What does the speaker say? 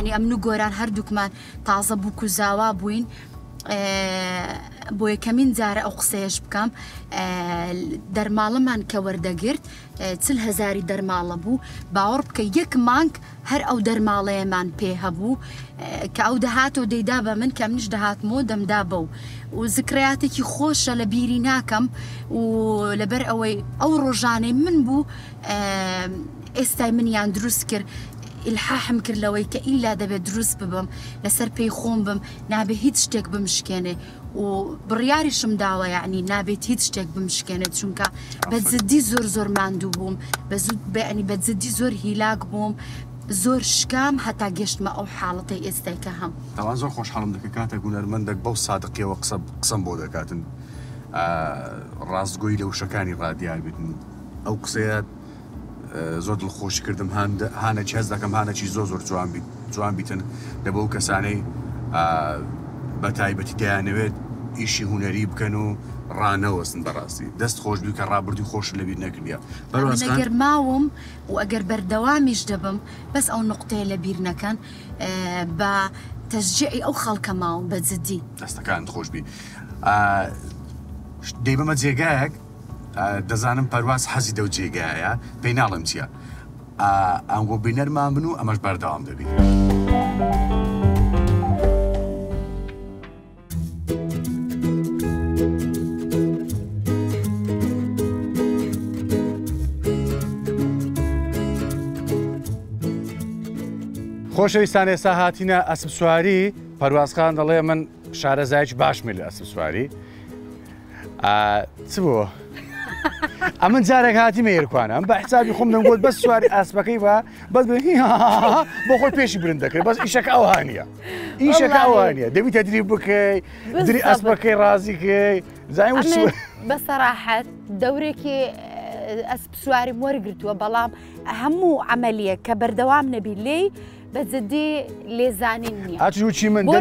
يعني ئەم گۆران هەردووکمان تازە بووک و زاوا بووین بۆ یەکەمین جارە ئەو قسەیەش بکەم دەرماڵەمان کە وەردەگرت 40,000 دەرماڵە بوو باوەڕ بکە یەک مانگ هەر ئەو دەرماڵەیەمان پێ هەبوو کە ئەو دەهاتەوە دەیدا بە من کە منیش دەهاتمەوە دەمدا بە و ذکرياتێکی خۆشە لە بیری ناکەم و لەبەر ئەوەی ئەو ڕۆژانەی من بوو ئێستای منیان دروست کرد ئیلحاحم کرد لەوەی کە ئیلا دەبێت دروست ببم لەسەر پێی خۆم بم نابێت هیچ شتێک بمشکێنێ و بڕیاریشم داوە یعنی نابێت هیچ شتێک بمشکێنێت چونکە بەجددی زۆر ماندوو بووم بەجددی زۆر هیلاک بووم زۆر شکام هەتا گەشتمە ئەو حاڵەتەی ئێستای کە هەم تاوان زۆر خۆشحاڵم دەکە کاتێک هونەرمەندێک بەو سادقیەوە قسەم بۆ دەکاتن ڕاستگۆی لە وشەکانی ڕادیار بێتن ئەو قسەیە زۆر دڵخۆشی کردم هانەکی هەز دەکەم هانەکی زۆر جوان بیتن لە بەو کەسانەی بە تایبەتی دەیانەوێت ئیشی هونەری بکەن و ڕانەوەستن بەڕاستی دەست خۆش بوو کە ڕابردووی خۆش لەبیر نەکردیا ئەگەر ماوم و ئەگەر بەردەوامیش دەبم بەس ئەو نقطەیە لەبیر نەکەن بە تەشجیعی ئەو خەڵکە ماوم بەجددی دەستەکان خۆش بی دەی بەمە جێگایەک دەزانم پەرواز حەزی دەو جێگایە پێی ناڵم چییە ئەنگۆ بینەرمان بن و ئەمەش بەردەوام دەبێت خۆشەویستان ئێستا هاتینە ئەسپ سواری پەروازخان دەڵێ من شارەزایکی باشمی لە ئەسپ سواری چ بووە؟ ئەمن جارێک هاتیمە ئێرکوانە بە حسابی خۆم دەمگوت بەس سواری ئاسپەکەی بە بەس بۆ خۆی پێشی برن دەکرێت بەس ئیشەکە ئەوانە ئیشەکە ئەوانە دەبیتە دری بکەی دری ئەسپەکەی ڕازیکەی زانین بەسەراحەت دەورێکی ئەسپ سواریم وەرگرتووە بەڵام هەموو عملیە کە بەردەوام نەبی لێی بەجددی لێزانین نییە.